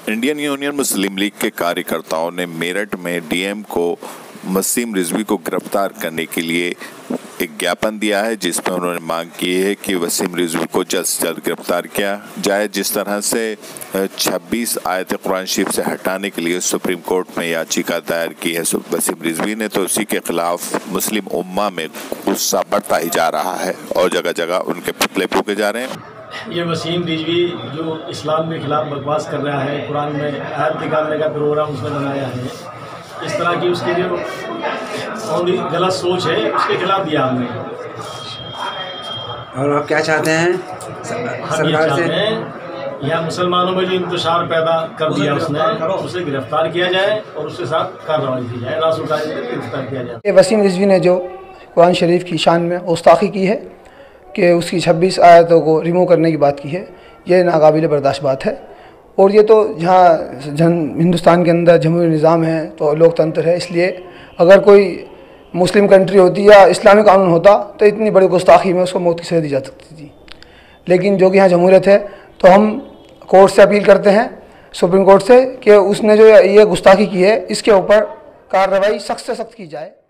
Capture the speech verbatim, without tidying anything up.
Indian union मुस्लिम league के कार्यकर्ताओं ने मेरठ में डीएम को वसीम रिजवी को गिरफ्तार करने के लिए एक ज्ञापन दिया है, जिसमें उन्होंने मांग की है कि वसीम रिजवी को जल्द से जल्द गिरफ्तार किया जाए। जिस तरह से छब्बीस आयत कुरान शरीफ से हटाने के लिए सुप्रीम कोर्ट में याचिका दायर की है वसीम रिजवी ने, तो उसी के खिलाफ मुस्लिम उम्मा में गुस्सा बढ़ता ही जा रहा है और जगह जगह उनके पुतले फूके जा रहे हैं। ये वसीम रिजवी जो इस्लाम के खिलाफ बकवास कर रहा है, कुरान में आयत निकालने का प्रोग्राम उसने बनाया है, इस तरह की उसकी जो गलत सोच है उसके खिलाफ दिया हमने। और आप क्या चाहते हैं सरकार से? यहाँ मुसलमानों में जो इंतशार पैदा कर दिया उसने, उसे गिरफ्तार किया जाए और उसके साथ कार्रवाई की जाए, रासुकाई गिरफ्तार किया जाए। वसीम रिजवी ने जो कुरान शरीफ की शान में गुस्ताखी की है कि उसकी छब्बीस आयतों को रिमूव करने की बात की है, ये नाकाबिल बर्दाश्त बात है। और ये तो जहाँ जन हिंदुस्तान के अंदर जमहूरी निज़ाम है तो लोकतंत्र है, इसलिए अगर कोई मुस्लिम कंट्री होती या इस्लामी कानून होता तो इतनी बड़ी गुस्ताखी में उसको मौत की सज़ा दी जा सकती थी। लेकिन जो कि यहाँ जमहूरियत है तो हम कोर्ट से अपील करते हैं, सुप्रीम कोर्ट से, कि उसने जो ये गुस्ताखी की है इसके ऊपर कार्रवाई सख्त से सख्त की जाए।